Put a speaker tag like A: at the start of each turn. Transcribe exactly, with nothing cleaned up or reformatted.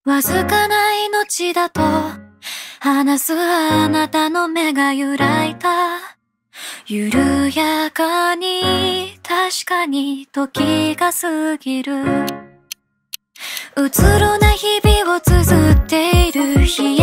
A: わずかな命だと話すあなたの目が揺らいだ。緩やかに確かに時が過ぎる。うつろな日々を綴っている日